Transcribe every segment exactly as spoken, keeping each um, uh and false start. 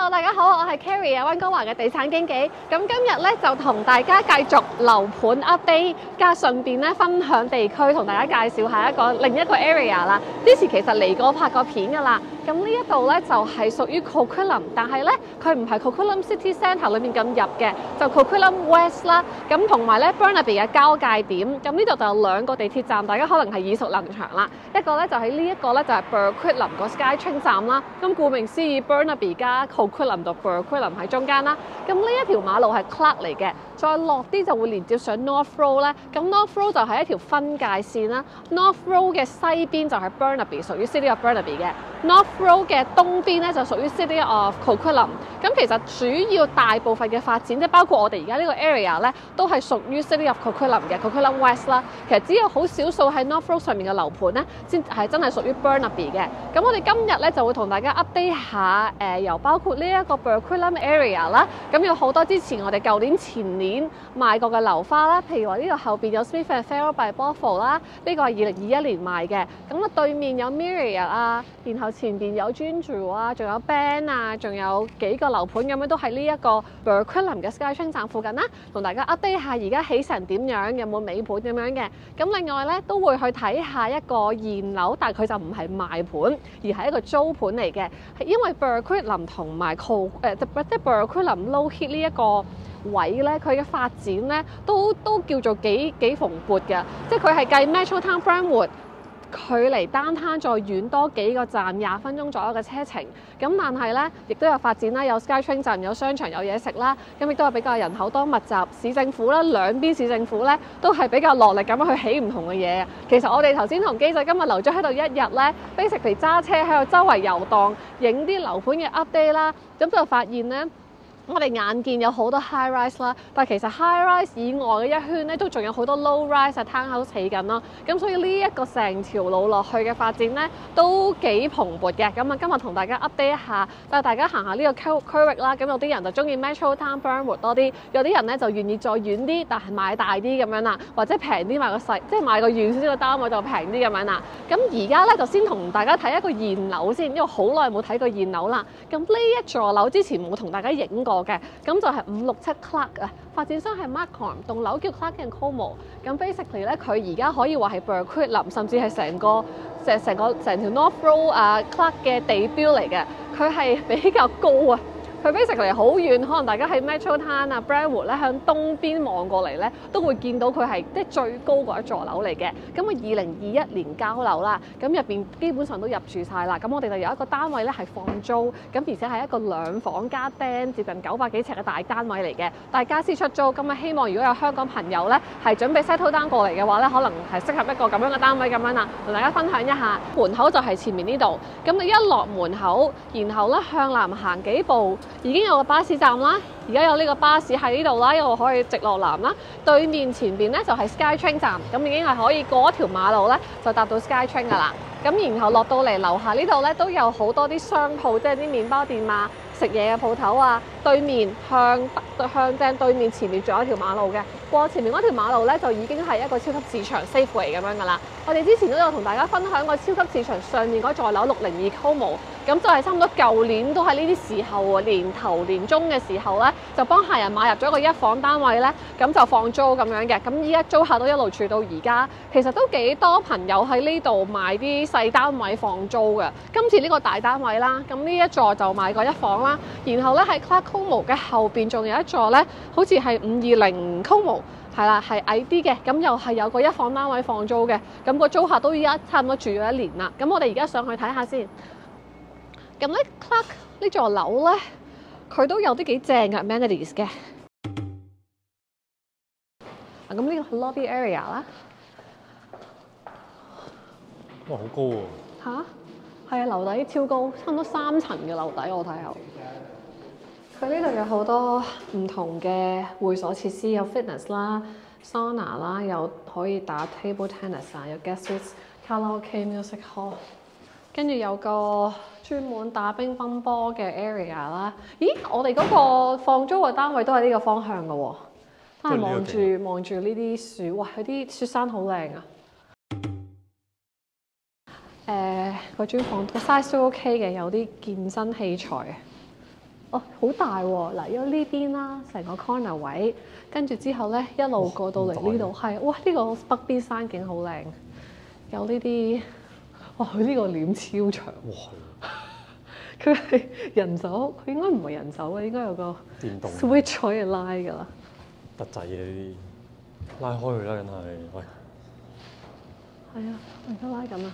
Hello， 大家好，我係 Carrie 啊，溫哥華嘅地產經紀。咁今日咧就同大家繼續樓盤 update， 加順便咧分享地區，同大家介紹下一個另一個 area 啦。之前其實嚟過拍過片㗎啦。咁呢一度咧就係屬於 Coquitlam， 但係咧佢唔係 Coquitlam City Centre 裏面咁入嘅，就 Coquitlam West 啦。咁同埋咧 Burnaby 嘅交界點。咁呢度就有兩個地鐵站，大家可能係耳熟能詳啦。一個咧就喺呢一個咧就係 Burquitlam 個 SkyTrain 站啦。咁顧名思義 ，Burnaby 加 Coquitlam 到 Burquitlam 喺中間啦。咁呢一條馬路係 Clark 嚟嘅，再落啲就會連接上 North Road 咧。咁 North Road 就係一條分界線啦。North Road 嘅西邊就係 Burnaby， 屬於 City of Burnaby 嘅。North Road 嘅東邊咧就屬於 City of Coquitlam。咁其實主要大部分嘅發展，即係包括我哋而家呢個 area 咧，都係屬於 City of Coquitlam 嘅 Coquitlam West 啦。其實只有好少數喺 North Road 上面嘅樓盤咧，先係真係屬於 Burnaby 嘅。咁我哋今日咧就會同大家 update 下誒、呃，由包括呢一個 Burquitlam area 啦。咁有好多之前我哋舊年前年賣過嘅樓花啦，譬如話呢度後邊有 Smith and Farrell by Bothwell 啦，呢個係二零二一年賣嘅。咁啊對面有 Myriad 啊，然後前邊有 Ginger 啊，仲有 Ben 啊，仲有幾個樓盤咁樣都喺呢一個 Burquitlam 嘅 SkyTrain 站附近啦，同大家 update 下而家起成點樣，有冇尾盤咁樣嘅。咁另外咧都會去睇下一個現樓，但係佢就唔係賣盤，而係一個租盤嚟嘅。因為 Burquitlam 同埋 Co 誒即係 Burquitlam Low Heat 呢一個位咧，佢嘅發展咧都都叫做幾幾蓬勃嘅，即係佢係計 Metro Town Brentwood。距離單攤再遠多幾個站，廿分鐘左右嘅車程。咁但係咧，亦都有發展啦，有 SkyTrain 站，有商場，有嘢食啦。咁亦都係比較人口多密集。市政府咧，兩邊市政府咧都係比較落力咁樣去起唔同嘅嘢。其實我哋頭先同機仔今日留咗喺度一日咧 ，basically 揸車喺度周圍遊蕩，影啲樓盤嘅 update 啦。咁就發現咧。我哋眼見有好多 high rise 啦，但係其實 high rise 以外嘅一圈咧，都仲有好多 low rise 嘅 townhouse 起緊咯。咁所以呢一個成條路落去嘅發展咧，都幾蓬勃嘅。咁啊，今日同大家 update 一下，帶大家行下呢個區區域啦。咁有啲人就中意 Metro Town Brentwood 多啲，有啲人咧就願意再遠啲，但係買大啲咁樣啦，或者平啲買個細，即係買個遠少少嘅單位就平啲咁樣啦。咁而家咧就先同大家睇一個現樓先，因為好耐冇睇過現樓啦。咁呢一座樓之前冇同大家影過。嘅，咁就係五六七 Clark 啊，發展商係 Markham， 棟樓叫 Clark and Como。咁 basically 咧，佢而家可以話係 Burquitlam， 甚至係成個成成個成條 North Road 啊 Clark 嘅地標嚟嘅，佢係比較高啊。佢 basically 好遠，可能大家喺 Metro Town 啊 Brentwood 咧向東邊望過嚟咧，都會見到佢係即係最高嗰一座樓嚟嘅。咁啊，二零二一年交樓啦，咁入邊基本上都入住晒啦。咁我哋就有一個單位咧係放租，咁而且係一個兩房加廳，接近九百幾尺嘅大單位嚟嘅。大家私出租，咁啊希望如果有香港朋友咧係準備 settle down 過嚟嘅話咧，可能係適合一個咁樣嘅單位咁樣啦，同大家分享一下。門口就係前面呢度，咁你一落門口，然後咧向南行幾步。已經有個巴士站啦，而家有呢個巴士喺呢度啦，一路可以直落南啦。對面前邊咧就係 SkyTrain 站，咁已經係可以過一條馬路咧就搭到 SkyTrain 噶啦。咁然後落到嚟樓下呢度咧都有好多啲商鋪，即係啲麵包店啊、食嘢嘅鋪頭啊。對面向向正對面前面仲有一條馬路嘅，過前面嗰條馬路咧就已經係一個超級市場 Safeway 咁樣噶啦。我哋之前都有同大家分享過超級市場上面嗰座樓六零二 Como， 咁就係差唔多舊年都係呢啲時候喎，年頭年中嘅時候咧，就幫客人買入咗一個一房單位咧，咁就放租咁樣嘅。咁依家租客都一路住到而家，其實都幾多朋友喺呢度買啲細單位放租嘅。今次呢個大單位啦，咁呢一座就買過一房啦，然後咧喺 Clark Como 嘅後邊仲有一座咧，好似係五二零 Como。係啦，係矮啲嘅，咁又係有個一房單位放租嘅，咁個租客都依家差唔多住咗一年啦。咁我哋而家上去睇下先。咁咧 Clark 呢座樓咧，佢都有啲幾正嘅 amenities 嘅。啊，咁呢個 lobby area 啦。 哇，好高喎！ 吓？係啊，樓底超高，差唔多三層嘅樓底，我睇下。佢呢度有好多唔同嘅會所設施，有 fitness 啦、sauna 啦，有可以打 table tennis 啊，有 guest suites、卡拉 OK、music hall， 跟住有個專門打乒乓波嘅 area 啦。咦，我哋嗰個放租嘅單位都係呢個方向嘅喎，都係望住望住呢啲樹，哇！佢啲雪山好靚啊！誒、呃，個專房個 size 都 OK 嘅，有啲健身器材。 哦，好大喎！嗱，有呢邊啦，成個 corner 位，跟住之後咧一路過到嚟呢度，係哇！呢、個北邊山景好靚，有呢啲，哇！佢呢個簾超長， 哇！ 佢係人手，佢應該唔係人手嘅，應該有個電動 switch 可以拉㗎啦。 特製嘅呢啲，拉開佢啦，梗係喂。 係啊，我而家拉緊啊！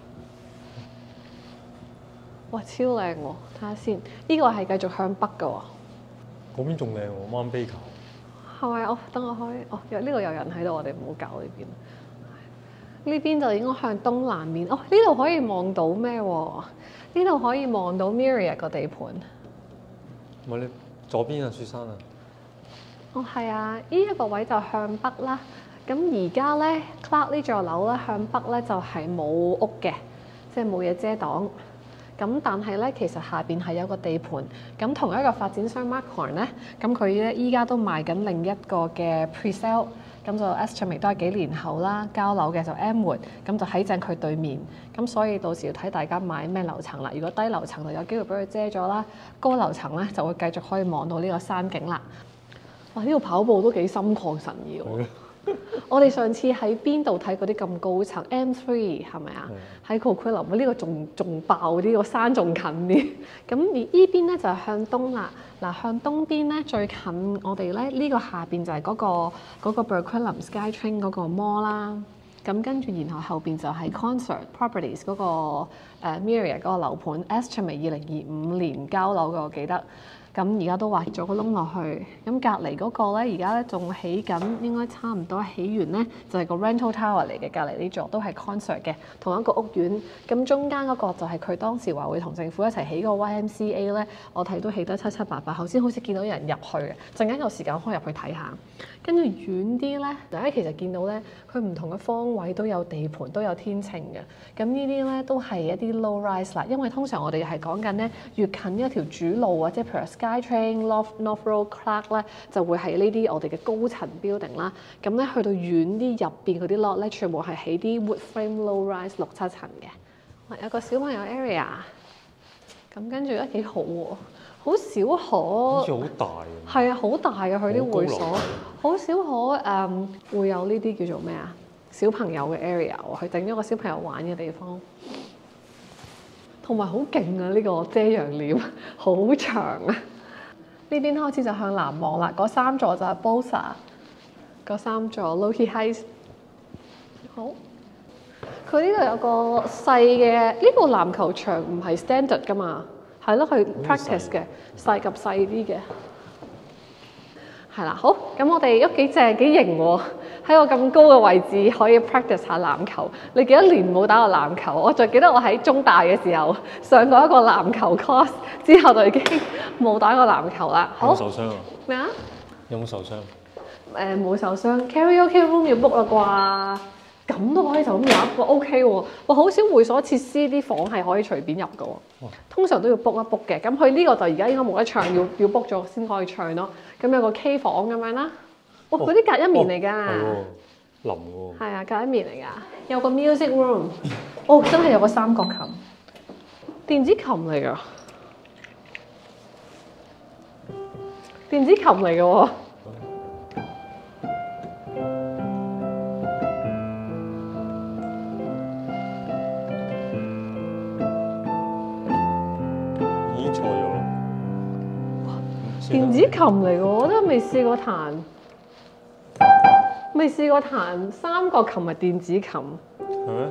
哇，超靚喎！睇下先，呢、個係繼續向北嘅喎。 嗰邊仲靚喎 ，Mount Baker。 係咪？哦，等我開。哦，有呢度有人喺度，我哋唔好搞呢邊。呢邊就應該向東南面。哦，呢度可以望到咩喎？呢度可以望到 Myriad 個地盤。 唔係你左邊啊，雪山啊。 哦，係啊，呢、一個位就向北啦。咁而家咧 Clark 呢座樓咧向北咧就係、冇屋嘅，即係冇嘢遮擋。咁但係咧，其實下邊係有個地盤。咁同一個發展商 Markhorn 咧，咁佢咧依家都賣緊另一個嘅 pre-sale，咁就 estimate 都係幾年後啦。交樓嘅就 Mwood，咁就喺正佢對面。咁所以到時要睇大家買咩樓層啦。如果低樓層就有機會俾佢遮咗啦，高樓層咧就會繼續可以望到呢個山景啦。哇！呢度跑步都幾心曠神怡喎。我哋上次喺邊度睇嗰啲咁高層 M 三係咪啊？喺 Coquitlam 呢個仲仲爆啲，個山仲近啲。咁而依邊咧就係向東啦。嗱，向東邊咧最近我哋咧呢個下邊就係嗰個嗰個 Burquitlam Skytrain 嗰個 mall 啦。咁跟住然後後邊就係 Concert Properties 嗰個誒 Myriad 嗰個樓盤 estimate 二零二五年交樓嘅，我記得。咁而家都挖咗個窿落去，咁隔離嗰個咧，而家咧仲起緊，應該差唔多起完咧，就係個 rental tower 嚟嘅。隔離呢座都係 concert 嘅，同一個屋苑。咁中間嗰個就係佢當時話會同政府一齊起個 Y M C A 咧，我睇都起得七七八八。頭先好似見到有人入去嘅，陣間有時間可以入去睇下。跟住遠啲咧，大家其實見到咧，佢唔同嘅方位都有地盤，都有天秤嘅。咁呢啲咧都係一啲 low rise 啦，因為通常我哋係講緊咧，越近一條主路或者譬如 Skytrain、North North Road、Clark 咧，就會係呢啲我哋嘅高層 building 啦。咁咧去到遠啲入邊嗰啲 lot 咧，全部係起啲 wood frame low rise 六七層嘅。有個小朋友 area， 咁跟住咧幾好喎，好少可。 好似好大嘅。 係啊，好大嘅佢啲會所， 好好少可誒、um, 會有呢啲叫做咩啊？小朋友嘅 area 喎，佢整咗個小朋友玩嘅地方，同埋好勁啊！呢、這個遮陽簾好長啊！呢邊開始就向南望啦，嗰三座就係 Bosa， 嗰三座 Loki Heights。好，佢呢度有個細嘅，呢個籃球場唔係 standard 㗎嘛，係咯，係 practice 嘅，細及細啲嘅。係啦，好，咁我哋都幾正幾型喎，喺個咁高嘅位置可以 practice 下籃球。你幾多年冇打過籃球？我就記得我喺中大嘅時候上過一個籃球 course， 之後就已經冇打過籃球啦。好， 有冇受傷啊？ 咩啊？ 有冇受傷？ 誒冇受傷 ，karaoke room 要 book 啦啩？咁都可以就咁入一個 OK 喎。哇，好少會所設施啲房係可以隨便入嘅喎。通常都要 book 一 book 嘅。咁佢呢個就而家應該冇得唱，要要 book 咗先可以唱咯。咁有個 K 房咁樣啦。哇，嗰啲隔一面嚟㗎。 係喎，腍喎。係啊，隔一面嚟㗎。有個 music room。哦，真係有個三角琴，電子琴嚟㗎。電子琴嚟㗎喎。電子琴嚟嘅，我都未試過彈，未試過彈三角琴係電子琴。係咩？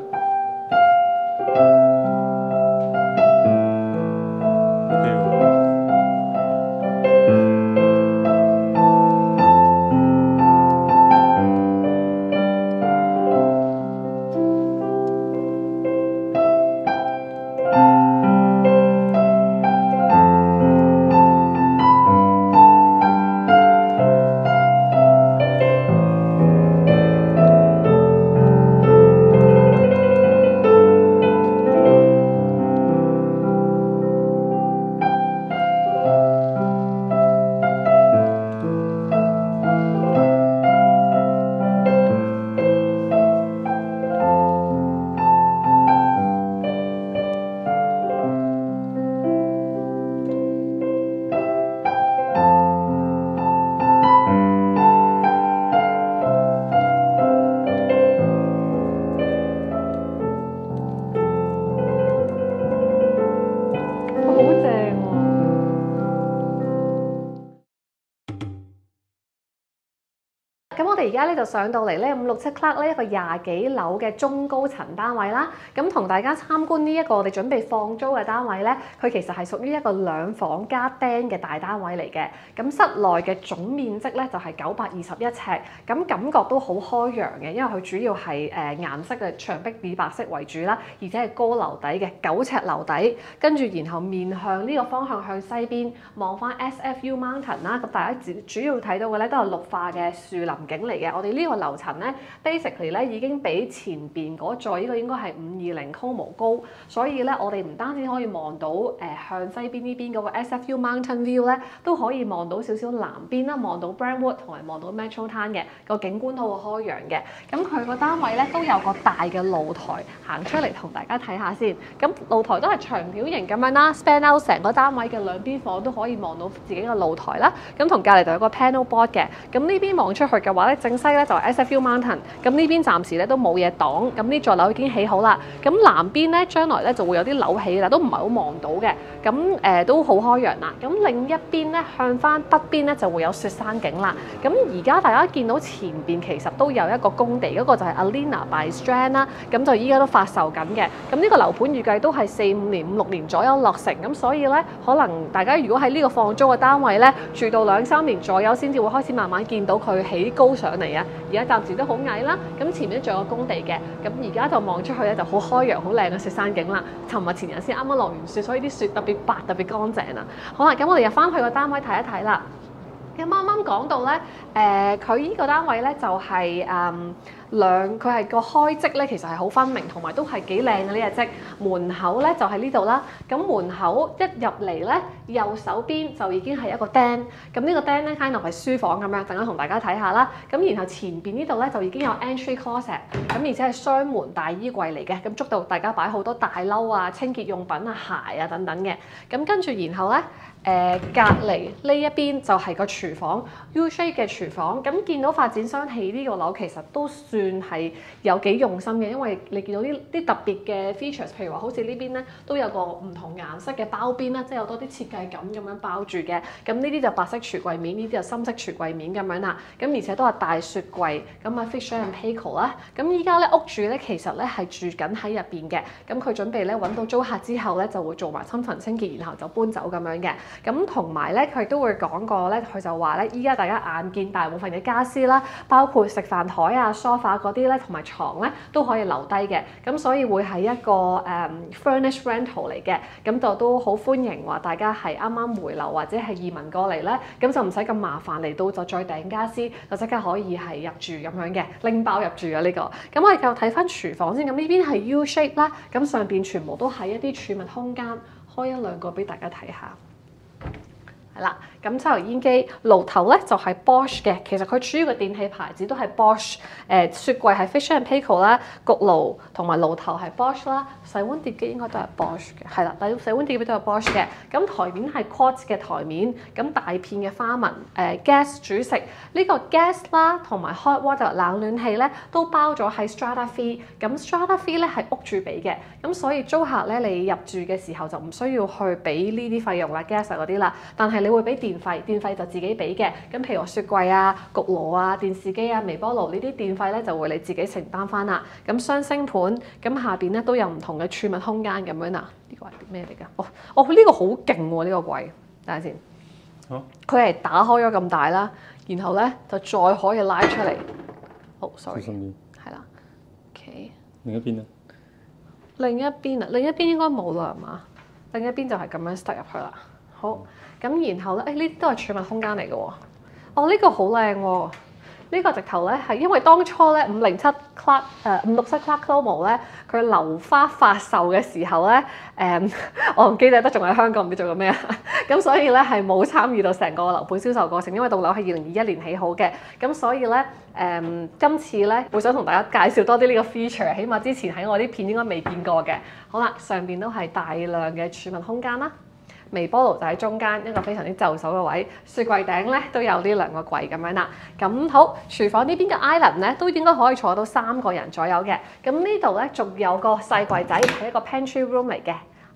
哋而家咧就上到嚟咧五六七 Clark 呢一個廿幾樓嘅中高層單位啦。咁同大家參觀呢一個我哋準備放租嘅單位咧，佢其實係屬於一個兩房加釘嘅大單位嚟嘅。咁室內嘅總面積咧就係九百二十一尺，咁感覺都好開揚嘅，因為佢主要係誒顏色嘅牆壁以白色為主啦，而且係高樓底嘅九尺樓底，跟住然後面向呢個方向向西邊望翻 S F U Mountain 啦。咁大家主主要睇到嘅咧都係綠化嘅樹林景嚟嘅。我哋呢個樓層咧 basically 咧已經比前邊嗰座呢個應該係五二零 Como 高，所以咧我哋唔單止可以望到誒、呃、向西邊呢邊嗰個 S F U Mountain View 咧，都可以望到少少南邊啦，望到 Brentwood 同埋望到 Metro Town 嘅個景觀都好開揚嘅。咁佢個單位咧都有個大嘅露台，行出嚟同大家睇下先。咁露台都係長條形咁樣啦 ，span out 成個單位嘅兩邊房都可以望到自己嘅露台啦。咁同隔離就有個 panel board 嘅。咁呢邊望出去嘅話咧，正西咧就係 S F U Mountain。咁呢邊暫時咧都冇嘢擋。咁呢座樓已經起好啦。咁南邊咧將來咧就會有啲樓起啦，都唔係好望到嘅。咁誒、呃、都好開揚啦。咁另一邊咧向翻北邊咧就會有雪山景啦。咁而家大家見到前邊其實都有一個工地，嗰、那個就係 Alina by Strand 啦。咁就依家都發售緊嘅。咁呢個樓盤預計都係四五年、五六年左右落成。咁所以咧，可能大家如果喺呢個放租嘅單位咧住到兩三年左右，先至會開始慢慢見到佢起高上嚟啊。而家暫時都好矮啦。咁前面仲有個工地嘅。咁而家就望出去咧就好開揚、好靚嘅雪山景啦。尋日前日先啱啱落完雪，所以啲雪特別白、特別乾淨啊。好啦，咁我哋入翻去個單位睇一睇啦。咁啱啱講到咧，誒佢依個單位咧就係、是、誒、嗯、兩，佢係個開積咧其實係好分明，同埋都係幾靚嘅呢隻積。門口咧就喺呢度啦。咁門口一入嚟咧，右手邊就已經係一個釘。咁呢個釘咧，kind of係書房咁樣，陣間同大家睇下啦。咁然後前邊呢度咧就已經有 entry closet，咁而且係雙門大衣櫃嚟嘅。咁捉到大家擺好多大褸啊、清潔用品啊、鞋啊等等嘅。咁跟住然後咧。誒、呃、隔離呢一邊就係個廚房 U-shape 嘅廚房，咁見到發展商起呢個樓其實都算係有幾用心嘅，因為你見到啲啲特別嘅 features，譬如話好似呢邊咧都有個唔同顏色嘅包邊啦，即係有多啲設計感咁樣包住嘅。咁呢啲就白色櫥櫃面，呢啲就深色櫥櫃面咁樣啦。咁而且都係大雪櫃，咁啊 Fisher and Paykel 啦。咁依家咧屋主咧其實咧係住緊喺入邊嘅，咁佢準備咧揾到租客之後咧就會做埋親份清潔，然後就搬走咁樣嘅。咁同埋咧，佢都會講過咧，佢就話咧，依家大家眼見大部分嘅家私啦，包括食飯台啊、sofa 嗰啲咧，同埋床咧都可以留低嘅。咁所以會係一個誒、um, furnished rental 嚟嘅。咁就都好歡迎話大家係啱啱回流或者係移民過嚟咧，咁就唔使咁麻煩嚟到就再訂家私，就即刻可以係入住咁樣嘅，拎包入住啊呢、這個。咁我哋繼續睇翻廚房先。咁呢邊係 U shape 啦，咁上邊全部都係一啲儲物空間，開一兩個俾大家睇下。係啦，咁抽油煙機爐頭咧就係、是、Bosch 嘅，其實佢主要嘅電器牌子都係 Bosch，誒、呃、雪櫃係 Fisher and Paykel 啦，焗爐同埋爐頭係 Bosch 啦，洗碗碟機應該都係 Bosch 嘅，係啦，但係洗碗碟機都係 Bosch 嘅。咁台面係 Quartz 嘅台面，咁大片嘅花紋，誒、呃、gas 煮食呢、這個 gas 啦，同埋 hot water 冷暖氣咧都包咗喺 Strata Fee，咁 Strata Fee 咧係屋主俾嘅，咁所以租客咧你入住嘅時候就唔需要去俾呢啲費用啦 gas 嗰啲啦，但係你會俾電費，電費就自己俾嘅。咁譬如話雪櫃啊、焗爐啊、電視機啊、微波爐呢啲電費咧，就會你自己承擔翻啦。咁雙星盤，咁下邊咧都有唔同嘅儲物空間咁樣啦。呢個係咩嚟㗎？哦，哦呢、呢個好勁喎！呢、呢個櫃，等下先。好。佢係打開咗咁大啦，然後咧就再可以拉出嚟。好、oh, ，sorry。小心啲。係啦。OK。另一邊咧？另一邊啊，另一邊應該冇啦，係嘛？另一邊就係咁樣塞入去啦。好。咁然後咧，誒呢啲都係儲物空間嚟嘅喎。哦，呢、這個好靚喎！呢、這個直頭咧係因為當初咧五零七 Clark 誒五六七 Clark Como 咧，佢樓花發售嘅時候咧，誒、嗯、我唔記得得仲喺香港唔知做緊咩啊。咁所以咧係冇參與到成個樓盤銷售過程，因為棟樓係二零二一年起好嘅。咁所以咧誒、嗯、今次咧會想同大家介紹多啲呢個 feature，起碼之前喺我啲片應該未見過嘅。好啦，上邊都係大量嘅儲物空間啦。微波爐就喺中間一個非常之就手嘅位，雪櫃頂咧都有呢兩個櫃咁樣啦。咁好，廚房呢邊嘅 island 咧都應該可以坐到三個人左右嘅。咁呢度咧仲有個細櫃仔係一個 pantry room 嚟嘅，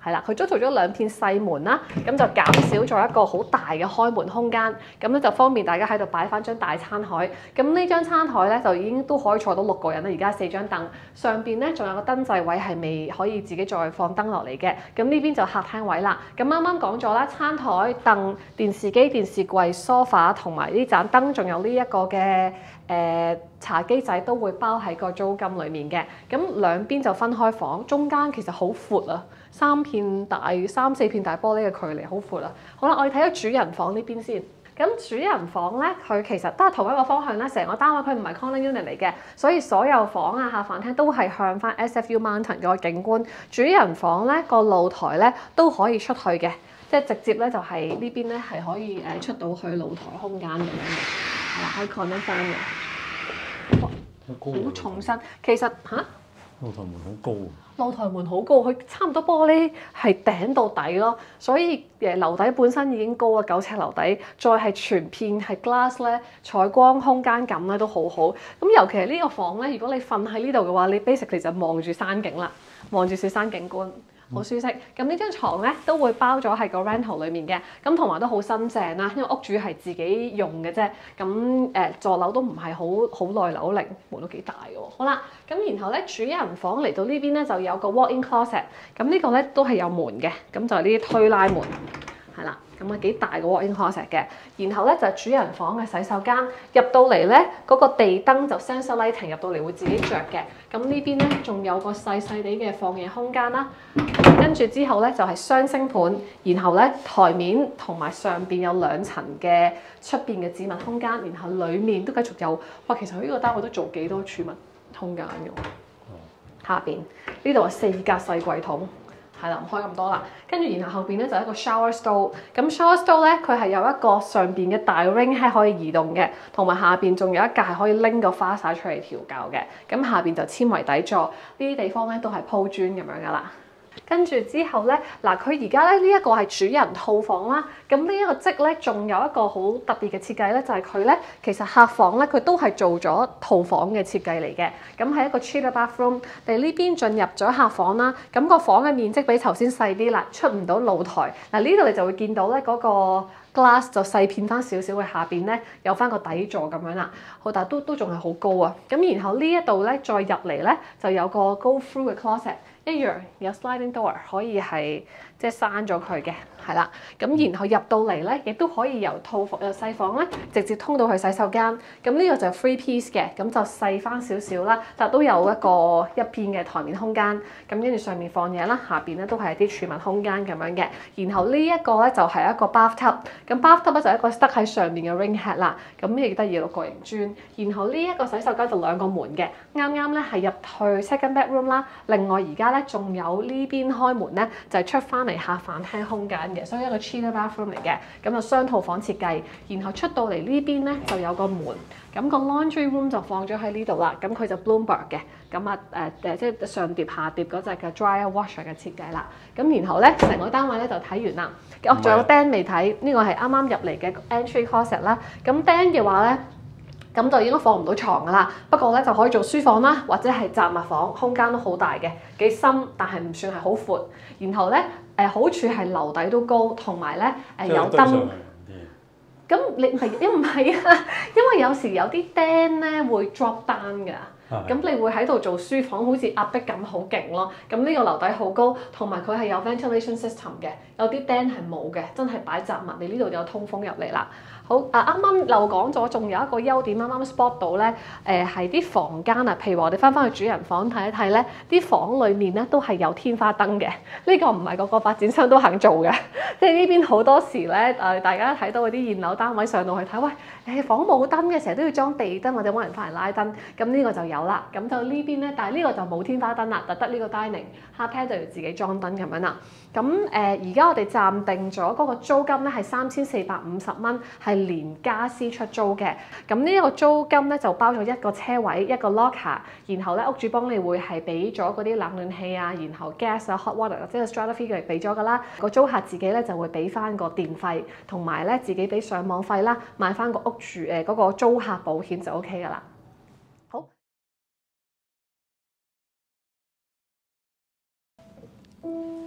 係啦，佢都做咗兩片細門啦，咁就減少咗一個好大嘅開門空間，咁咧就方便大家喺度擺翻張大餐台。咁呢張餐台咧就已經都可以坐到六個人啦，而家四張凳，上邊咧仲有個燈掣位係未可以自己再放燈落嚟嘅。咁呢邊就客廳位啦。咁啱啱講咗啦，餐台、凳、電視機、電視櫃、sofa 同埋呢盞燈，仲有呢一個嘅誒、呃、茶幾仔都會包喺個租金裡面嘅。咁兩邊就分開房，中間其實好闊啊。三片大、三四片大玻璃嘅距離，好闊啊！好啦，我哋睇咗主人房呢邊先。咁主人房咧，佢其實都係同一個方向啦。成個單位佢唔係 condo unit 嚟嘅，所以所有房啊、下飯廳都係向翻 S F U Mountain 嗰個景觀。主人房咧個露台咧都可以出去嘅，即係直接咧就係、是、呢邊咧係可以誒出到去露台空間咁樣嘅，係啦，可以 connect 翻嘅。哇，好重身，其實嚇。 露台門好高啊！ 露台門好高，佢差唔多玻璃係頂到底咯，所以誒樓底本身已經高啊，九尺樓底，再係全片係 glass 咧，採光空間感咧都好好。咁尤其係呢個房咧，如果你瞓喺呢度嘅話，你 basically 就望住山景啦，望住雪山景觀。好舒適，咁呢張床咧都會包咗喺個 rental 裡面嘅，咁同埋都好新淨啦，因為屋主係自己用嘅啫，咁誒、呃、座樓都唔係好好耐樓齡，門都幾大嘅喎。好啦，咁然後咧主人房嚟到呢邊咧就有個 walk-in closet，咁呢個咧都係有門嘅，咁就係呢啲推拉門，係啦。咁啊幾大個 walk-in closet嘅，然後咧就係、主人房嘅洗手間，入到嚟咧嗰個地燈就 sensor lighting 入到嚟會自己着嘅。咁呢邊咧仲有個細細地嘅放嘢空間啦，跟住之後咧就係、是、雙星盤，然後咧台面同埋上邊有兩層嘅出邊嘅置物空間，然後裡面都繼續有，哇！其實佢呢個單位都做幾多儲物空間嘅喎，下邊呢度係四格細櫃桶。係啦，唔開咁多啦。跟住然後後邊咧就一個 shower stall。咁 shower stall 咧，佢係有一個上邊嘅大 ring 係可以移動嘅，同埋下邊仲有一格係可以拎個花灑出嚟調校嘅。咁下邊就纖維底座，呢啲地方咧都係鋪磚咁樣噶啦。跟住之後咧，嗱佢而家咧呢一個係主人套房啦。咁呢一個則咧，仲有一個好特別嘅設計咧，就係佢咧其實客房咧佢都係做咗套房嘅設計嚟嘅。咁係一個 chiller bathroom。你呢邊進入咗客房啦，咁個房嘅面積比頭先細啲啦，出唔到露台。嗱呢度你就會見到咧嗰個 glass 就細片翻少少嘅，下邊咧有翻個底座咁樣啦。好，但係都都仲係好高啊。咁然後呢一度咧再入嚟咧就有個 go through 嘅 closet。一樣有 sliding door 可以係即係閂咗佢嘅，係啦。咁然後入到嚟咧，亦都可以由套房由細房咧直接通到去洗手間。咁呢個就係 three piece 嘅，咁就細翻少少啦，但都有一個一邊嘅台面空間。咁跟住上面放嘢啦，下邊咧都係一啲儲物空間咁樣嘅。然後呢一個咧就係一個 bathtub，咁 bathtub 咧就係一個塞喺上面嘅 ring head 啦。咁亦得意六角形磚。然後呢一個洗手間就兩個門嘅，啱啱咧係入去 second bedroom 啦。另外而家咧仲有呢邊開門咧，就係出翻嚟下飯廳空間嘅，所以一個 chiller bathroom 嚟嘅，咁就雙套房設計。然後出到嚟呢邊咧就有個門，咁個 laundry room 就放咗喺呢度啦。咁佢就 Bloomberg 嘅，咁啊誒誒即係上疊下疊嗰隻嘅 dryer washer 嘅設計啦。咁然後咧成個單位咧就睇完啦。哦，仲有個釘未睇，呢個係啱啱入嚟嘅 entry closet 啦。咁釘嘅話咧，咁就應該放唔到床噶啦，不過咧就可以做書房啦，或者係雜物房，空間都好大嘅，幾深，但係唔算係好闊。然後咧誒、呃、好處係樓底都高，同埋咧誒有燈。咁你唔係因唔係啊？因為有時有啲釘咧會 drop down 㗎。咁你會喺度做書房，好似壓迫感好勁咯。咁呢個樓底好高，同埋佢係有 ventilation system 嘅，有啲釘係冇嘅，真係擺雜物。你呢度就有通風入嚟啦。好啊，啱啱漏講咗，仲有一個優點，啱啱 spot 到咧，誒係啲房間啊，譬如話我哋翻返去主人房睇一睇咧，啲房裡面咧都係有天花燈嘅。呢、這個唔係個個發展商都肯做嘅，即係呢邊好多時咧誒，大家睇到嗰啲現樓單位上到去睇，喂誒房冇燈嘅，成日都要裝地燈或者揾人翻嚟拉燈，咁呢個就有啦。咁就呢邊咧，但係呢個就冇天花燈啦，就得呢個 dining，客廳就要自己裝燈咁樣啦。咁誒而家我哋暫定咗嗰個租金咧係三千四百五十蚊，係連家私出租嘅。咁呢一個租金咧就包咗一個車位、一個 locker，然後咧屋主幫你會係俾咗嗰啲冷暖氣啊，然後 gas 啊、hot water 即係 strata fee 嚟俾咗噶啦。個租客自己咧就會俾翻個電費，同埋咧自己俾上網費啦，買翻個屋住誒嗰個租客保險就 OK 噶啦。好。嗯